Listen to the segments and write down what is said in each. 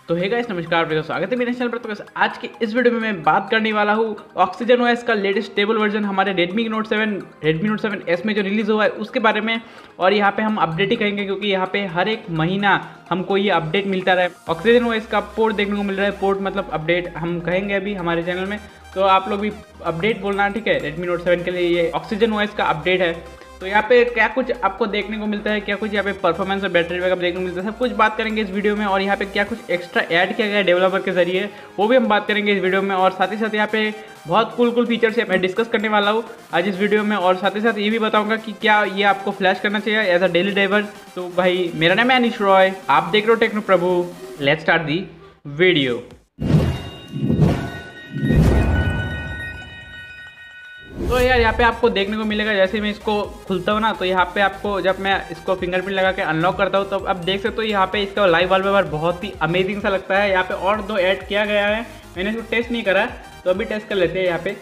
तो hey guys नमस्कार, आपका स्वागत है मेरे चैनल पर। तो guys, आज के इस वीडियो में मैं बात करने वाला हूँ ऑक्सीजन ओएस का लेटेस्ट स्टेबल वर्जन हमारे Redmi Note 7S में जो रिलीज़ हुआ है उसके बारे में। और यहाँ पे हम अपडेट ही करेंगे क्योंकि यहाँ पे हर एक महीना हमको ये अपडेट मिलता रहा है। ऑक्सीजन ओएस का पोर्ट देखने को मिल रहा है, पोर्ट मतलब अपडेट हम कहेंगे अभी हमारे चैनल में, तो आप लोग भी अपडेट बोलना, ठीक है। Redmi Note 7 के लिए ये ऑक्सीजन ओएस का अपडेट है। तो यहाँ पे क्या कुछ आपको देखने को मिलता है, क्या कुछ यहाँ पे परफॉर्मेंस और बैटरी बैकअप देखने को मिलता है, सब कुछ बात करेंगे इस वीडियो में। और यहाँ पे क्या कुछ एक्स्ट्रा ऐड किया गया है डेवलपर के जरिए वो भी हम बात करेंगे इस वीडियो में। और साथ ही साथ यहाँ पे बहुत कूल फीचर्स है मैं डिस्कस करने वाला हूँ आज इस वीडियो में। और साथ ही साथ ये भी बताऊंगा कि क्या ये आपको फ्लैश करना चाहिए एज अ डेली ड्राइवर। तो भाई मेरा नाम है अनिश रॉय, आप देख रहे हो techno Prabhu. Let's start the video. तो यार यहाँ पे आपको देखने को मिलेगा, जैसे मैं इसको खुलता हूँ ना, तो यहाँ पे आपको जब मैं इसको फिंगरप्रिंट लगा के अनलॉक करता हूँ तो अब देख सकते हो यहाँ पे इसका लाइव वॉलपेपर बहुत ही अमेजिंग सा लगता है। यहाँ पे और दो ऐड किया गया है, मैंने इसको टेस्ट नहीं करा तो अभी टेस्ट कर लेते हैं यहाँ पे।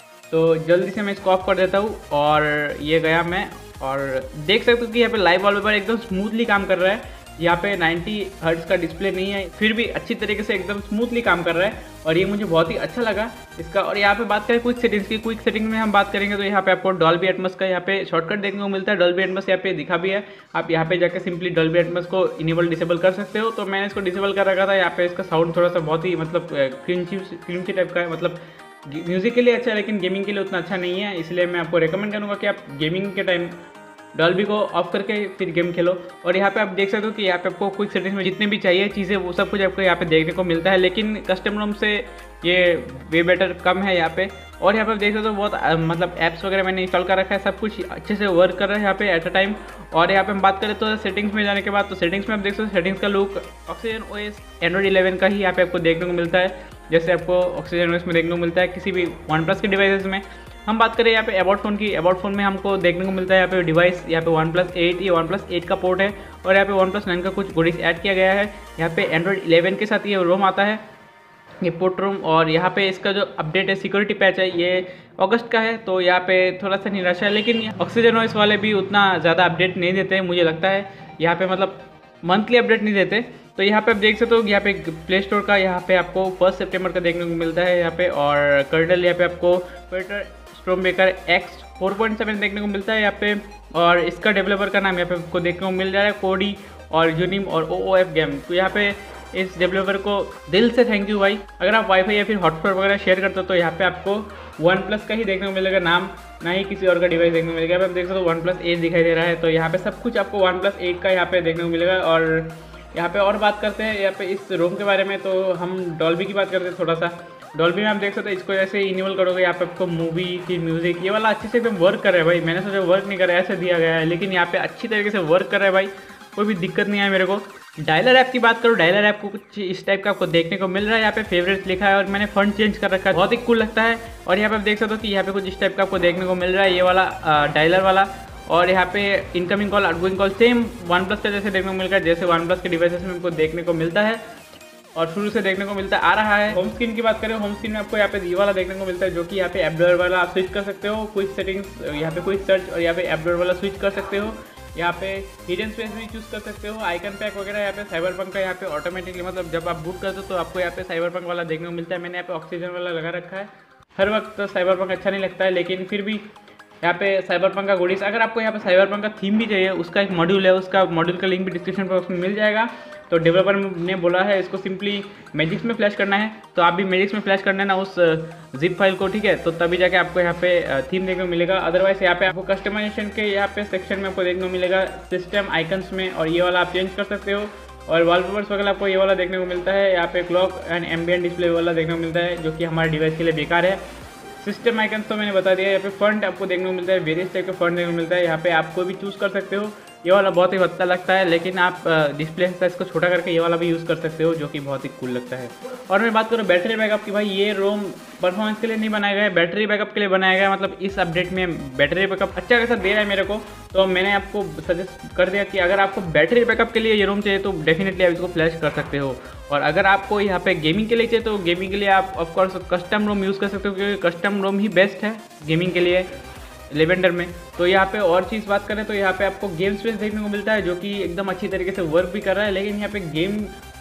तो जल्दी से मैं इसको ऑफ कर देता हूँ और ये गया मैं, और देख सकते हो कि यहाँ पे लाइव वॉलपेपर एकदम स्मूथली काम कर रहा है। यहाँ पे 90 हर्ट्ज का डिस्प्ले नहीं है, फिर भी अच्छी तरीके से एकदम स्मूथली काम कर रहा है और ये मुझे बहुत ही अच्छा लगा इसका। और यहाँ पे बात करें क्विक सेटिंग्स की, क्विक सेटिंग में हम बात करेंगे तो यहाँ पे आपको डॉल्बी एटमॉस का यहाँ पे शॉर्टकट देखने को मिलता है। डॉल्बी एटमॉस यहाँ पे दिखा भी है, आप यहाँ पे जाकर सिंपली डॉल्बी एटमॉस को इनेबल डिसेबल कर सकते हो। तो मैंने इसको डिसेबल कर रखा था। यहाँ पे इसका साउंड थोड़ा सा बहुत ही मतलब क्रिंची टाइप का है, मतलब म्यूजिक के लिए अच्छा है लेकिन गेमिंग के लिए उतना अच्छा नहीं है। इसलिए मैं आपको रिकमेंड करूँगा कि आप गेमिंग के टाइम डॉल्बी को ऑफ करके फिर गेम खेलो। और यहाँ पे आप देख सकते हो कि यहाँ पे आपको क्विक सेटिंग्स में जितने भी चाहिए चीज़ें वो सब कुछ आपको यहाँ पे देखने को मिलता है, लेकिन कस्टम रोम से ये वे बेटर कम है यहाँ पे। और यहाँ पे आप देख सकते हो बहुत मतलब ऐप्स वगैरह मैंने इंस्टॉल कर रखा है, सब कुछ अच्छे से वर्क कर रहा है यहाँ पे एट अ टाइम। और यहाँ पे हम बात करें तो सेटिंग्स में जाने के बाद, तो सेटिंग्स में आप देख सकते हो सेटिंग्स का लुक ऑक्सीजन ओएस एंड्रॉइड 11 का ही यहाँ पे आपको देखने को मिलता है, जैसे आपको ऑक्सीजन ओएस में देखने को मिलता है किसी भी OnePlus के डिवाइसेस में। हम बात करें यहाँ पे अबाउट फ़ोन की, अबाउट फ़ोन में हमको देखने को मिलता है यहाँ पे डिवाइस, यहाँ पे OnePlus 8, ये OnePlus 8 का पोर्ट है। और यहाँ पे OnePlus 9 का कुछ गुडीज ऐड किया गया है। यहाँ पे एंड्रॉइड 11 के साथ ये रोम आता है, ये पोर्ट रोम। और यहाँ पे इसका जो अपडेट है सिक्योरिटी पैच है ये अगस्त का है, तो यहाँ पे थोड़ा सा निराशा है। लेकिन ऑक्सीजन ओएस वाले भी उतना ज़्यादा अपडेट नहीं देते हैं मुझे लगता है, यहाँ पे मतलब मंथली अपडेट नहीं देते। तो यहाँ पे आप देख सकते हो यहाँ पे प्ले स्टोर का यहाँ पे आपको 1 सितंबर का देखने को मिलता है यहाँ पे। और कर्नल यहाँ पे आपको स्टॉर्मब्रेकर X 4.7 देखने को मिलता है यहाँ पे। और इसका डेवलपर का नाम यहाँ पे आपको देखने को मिल रहा है कोडी और यूनिम और OOF गेम। तो यहाँ पे इस डेवलपर को दिल से थैंक यू भाई। अगर आप वाईफाई या फिर हॉटस्पॉट वगैरह शेयर करते हो तो यहाँ पे आपको OnePlus का ही देखने को मिलेगा नाम, ना ही किसी और का डिवाइस देखने को मिलेगा। आप देख सकते हो OnePlus 8 दिखाई दे रहा है, तो यहाँ पे सब कुछ आपको OnePlus 8 का यहाँ पे देखने को मिलेगा। और यहाँ पे और बात करते हैं यहाँ पे इस रोम के बारे में, तो हम डॉल्बी की बात करते हैं थोड़ा सा। डॉल्बी में आप देख सकते हो इसको जैसे इनेबल करोगे यहाँ पे आपको मूवी की म्यूजिक ये वाला अच्छे से एकदम वर्क कर रहा है भाई। मैंने सोचा वर्क नहीं कर रहा है, ऐसे दिया गया है, लेकिन यहाँ पे अच्छी तरीके से वर्क कर रहा है भाई, कोई भी दिक्कत नहीं है मेरे को। डायलर ऐप की बात करूँ, डायलर ऐप को कुछ इस टाइप का आपको देखने को मिल रहा है। यहाँ पे फेवरेट्स लिखा है और मैंने फंड चेंज कर रखा है, बहुत ही कूल लगता है। और यहाँ पे आप देख सकते हो कि यहाँ पे कुछ इस टाइप का आपको देखने को मिल रहा है, ये वाला डायलर वाला। और यहाँ पे incoming call outgoing call same OnePlus का जैसे देखने को मिल रहा है, जैसे OnePlus के डिवाइसेस में आपको देखने को मिलता है और शुरू से देखने को मिलता आ रहा है। होम स्क्रीन की बात करें, होम स्क्रीन में आपको यहाँ पे ये वाला देखने को मिलता है, जो कि यहाँ पे ऐप डोर वाला आप स्विच कर सकते हो, क्विक सेटिंग्स यहाँ पे क्विक सर्च और यहाँ पे ऐप डोर वाला स्विच कर सकते हो। यहाँ पे हिडन स्पेस भी चूज कर सकते हो, आइकन पैक वगैरह यहाँ पे साइबरपंक का यहाँ पे ऑटोमेटिकली मतलब जब आप बूट करते हो तो आपको यहाँ पे साइबरपंक वाला देखने को मिलता है। मैंने यहाँ पे ऑक्सीजन वाला लगा रखा है, हर वक्त तो साइबरपंक अच्छा नहीं लगता है, लेकिन फिर भी यहाँ पे साइबरपंक का गुडीज, अगर आपको यहाँ पे साइबरपंक का थीम भी चाहिए, उसका एक मॉड्यूल है, उसका मॉड्यूल का लिंक भी डिस्क्रिप्शन बॉक्स में मिल जाएगा। तो डेवलपर ने बोला है इसको सिंपली मैजिक्स में फ्लैश करना है, तो आप भी मैजिक्स में फ्लैश करना है ना उस जिप फाइल को, ठीक है। तो तभी जाके आपको यहाँ पे थीम देखने को मिलेगा। अदरवाइज यहाँ पे आपको कस्टमाइजेशन के यहाँ पे सेक्शन में आपको देखने को मिलेगा सिस्टम आइकन्स में, और ये वाला आप चेंज कर सकते हो। और वॉलपेपर्स वगैरह आपको ये वाला देखने को मिलता है, यहाँ पे क्लॉक एंड एम्बिएंट डिस्प्ले वाला देखने को मिलता है, जो कि हमारे डिवाइस के लिए बेकार है। सिस्टम आइकन्स तो मैंने बता दिया। यहाँ पे फंट आपको देखने को मिलता है, वेरियस टाइप का फंट देखने को मिलता है, यहाँ पे आपको भी चूज़ कर सकते हो। ये वाला बहुत ही अच्छा लगता है, लेकिन आप डिस्प्ले साइज को छोटा करके ये वाला भी यूज़ कर सकते हो, जो कि बहुत ही कूल लगता है। और मैं बात करूँ बैटरी बैकअप की, भाई ये रोम परफॉर्मेंस के लिए नहीं बनाया गया है, बैटरी बैकअप के लिए बनाया गया है। मतलब इस अपडेट में बैटरी बैकअप अच्छा खासा दे रहा है मेरे को, तो मैंने आपको सजेस्ट कर दिया कि अगर आपको बैटरी बैकअप के लिए ये रोम चाहिए तो डेफिनेटली आप इसको फ्लैश कर सकते हो। और अगर आपको यहाँ पे गेमिंग के लिए चाहिए तो गेमिंग के लिए आप ऑफकोर्स कस्टम रोम यूज़ कर सकते हो, क्योंकि कस्टम रोम ही बेस्ट है गेमिंग के लिए लेवेंडर में। तो यहाँ पे और चीज़ बात करें तो यहाँ पे आपको गेम स्पेस देखने को मिलता है, जो कि एकदम अच्छी तरीके से वर्क भी कर रहा है, लेकिन यहाँ पे गेम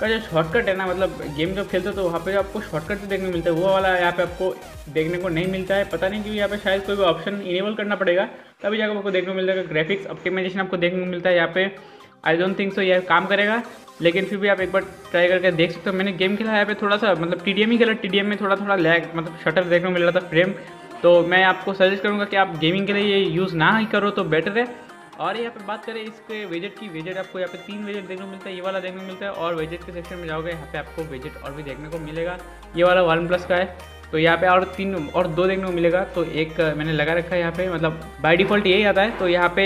का जो शॉर्टकट है ना, मतलब गेम जब खेलते हो तो वहाँ पे आपको शॉर्टकट भी देखने को मिलता है, वो वाला यहाँ पे आपको देखने को नहीं मिलता है। पता नहीं क्यों, यहाँ पे शायद कोई भी ऑप्शन इनेबल करना पड़ेगा तभी जाकर आपको देखने को मिल जाएगा। ग्राफिक्स ऑप्टिमाइजेशन आपको देखने को मिलता है यहाँ पे। आई डोंट थिंक सो यह काम करेगा, लेकिन फिर भी आप एक बार ट्राई करके देख सकते हो। मैंने गेम खेला यहाँ पे थोड़ा सा, मतलब TDM ही खेला, TDM में थोड़ा लैग, मतलब शटर देखने को मिल रहा था फ्रेम। तो मैं आपको सजेस्ट करूँगा कि आप गेमिंग के लिए ये यूज़ ना ही करो तो बेटर है। और यहाँ पे बात करें इसके वेजेट की, वेजेट आपको यहाँ पे 3 वेजेट देखने को मिलता है, ये वाला देखने को मिलता है। और वेजेट के सेक्शन में जाओगे यहाँ पे आपको वेजेट और भी देखने को मिलेगा। ये वाला OnePlus का है, तो यहाँ पे और 3 और 2 देखने को मिलेगा। तो एक मैंने लगा रखा है यहाँ पे, मतलब बाय डिफ़ॉल्ट यही आता है। तो यहाँ पे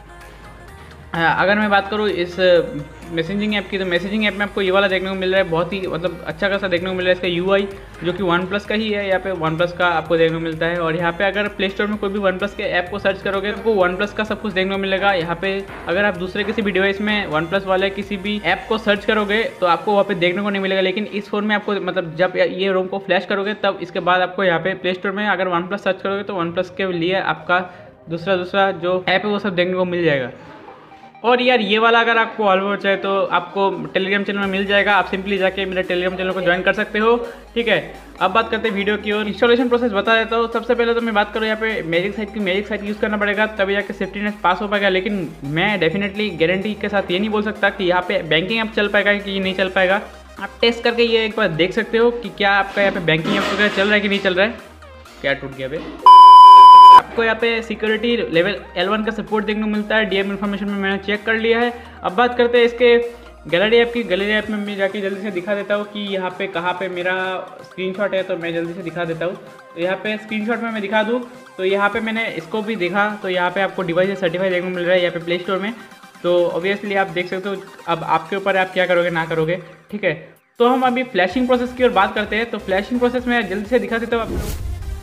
अगर मैं बात करूँ इस मैसेजिंग ऐप की, तो मैसेजिंग ऐप में आपको ये वाला देखने को मिल रहा है, बहुत ही मतलब अच्छा खासा देखने को मिल रहा है। इसका UI जो कि OnePlus का ही है, यहाँ पे OnePlus का आपको देखने को मिलता है। और यहाँ पे अगर प्ले स्टोर में कोई भी OnePlus के ऐप को सर्च करोगे तो आपको OnePlus का सब कुछ देखने को मिलेगा। यहाँ पे अगर आप दूसरे किसी भी डिवाइस में OnePlus वाले किसी भी ऐप को सर्च करोगे तो आपको वहाँ पे देखने को नहीं मिलेगा, लेकिन इस फोन में आपको, मतलब जब ये रोम को फ्लैश करोगे तब इसके बाद आपको यहाँ पे प्ले स्टोर में अगर OnePlus सर्च करोगे तो OnePlus के लिए आपका दूसरा जो ऐप है वो सब देखने को मिल जाएगा। और यार ये वाला अगर आपको ऑलओवर चाहिए तो आपको टेलीग्राम चैनल में मिल जाएगा, आप सिंपली जाके मेरे टेलीग्राम चैनल को ज्वाइन कर सकते हो, ठीक है। अब बात करते हैं वीडियो की और इंस्टॉलेशन प्रोसेस बता देता हूँ। सबसे पहले तो मैं बात करूँ यहाँ पे मैजिक साइट यूज़ करना पड़ेगा, तभी जाके सेफ्टी नेट पास हो पाएगा। लेकिन मैं डेफिनेटली गारंटी के साथ ये नहीं बोल सकता कि यहाँ पे बैंकिंग ऐप चल पाएगा कि नहीं चल पाएगा। आप टेस्ट करके ये एक बार देख सकते हो कि क्या आपका यहाँ पे बैंकिंग ऐप वगैरह चल रहा है कि नहीं चल रहा है। क्या टूट गया भाई। आपको यहाँ पे सिक्योरिटी लेवल L1 का सपोर्ट देखने को मिलता है। DM इन्फॉर्मेशन में मैंने चेक कर लिया है। अब बात करते हैं इसके गैलरी ऐप की। गैलरी ऐप में मैं जाके जल्दी से दिखा देता हूँ कि यहाँ पे कहाँ पे मेरा स्क्रीनशॉट है, तो मैं जल्दी से दिखा देता हूँ। तो यहाँ पे स्क्रीनशॉट में मैं दिखा दूँ तो यहाँ पे मैंने इसको भी देखा, तो यहाँ पे आपको डिवाइस सर्टिफाई देखने को मिल रहा है यहाँ पे प्ले स्टोर में। तो ऑब्वियसली आप देख सकते हो, अब आपके ऊपर आप क्या करोगे ना करोगे, ठीक है। तो हम अभी फ्लैशिंग प्रोसेस की ओर बात करते हैं। तो फ्लैशिंग प्रोसेस में जल्दी से दिखा देता हूँ आपको।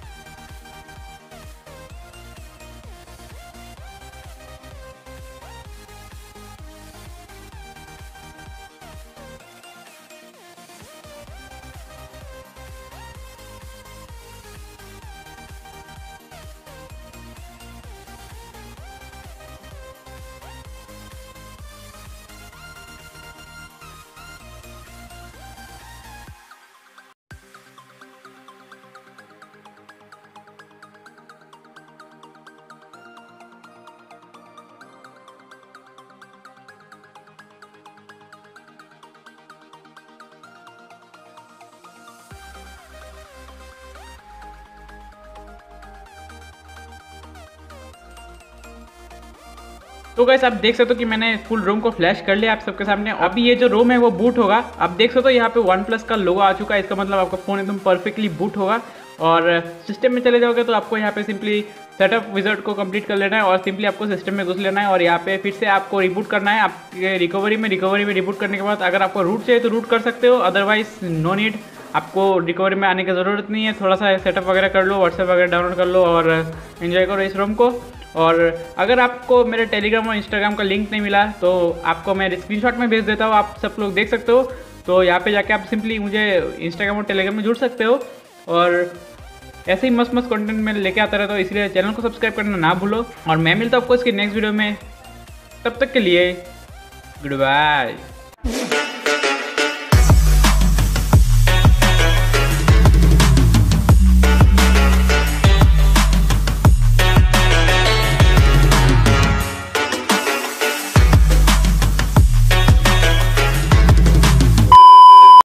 तो गाइस आप देख सकते हो कि मैंने फुल रोम को फ्लैश कर लिया आप सबके सामने। अभी ये जो रोम है वो बूट होगा। आप देख सकते हो यहाँ पे OnePlus का लोगो आ चुका है, इसका मतलब आपका फ़ोन एकदम परफेक्टली बूट होगा। और सिस्टम में चले जाओगे तो आपको यहाँ पे सिंपली सेटअप विज़ार्ड को कंप्लीट कर लेना है और सिंपली आपको सिस्टम में घुस लेना है और यहाँ पे फिर से आपको रिबूट करना है। आपके रिकवरी में रिबूट करने के बाद अगर आपको रूट चाहिए तो रूट कर सकते हो, अदरवाइज नो नीड, आपको रिकवरी में आने की ज़रूरत नहीं है। थोड़ा सा सेटअप वगैरह कर लो, व्हाट्सएप वगैरह डाउनलोड कर लो और एंजॉय करो इस रोम को। और अगर आपको मेरे टेलीग्राम और इंस्टाग्राम का लिंक नहीं मिला तो आपको मैं स्क्रीनशॉट में भेज देता हूँ, आप सब लोग देख सकते हो। तो यहाँ पे जाके आप सिंपली मुझे इंस्टाग्राम और टेलीग्राम में जुड़ सकते हो और ऐसे ही मस्त कंटेंट में लेके आता रहता हूँ, इसलिए चैनल को सब्सक्राइब करना ना भूलो। और मैं मिलता हूँ आपको इसके नेक्स्ट वीडियो में, तब तक के लिए गुड बाय।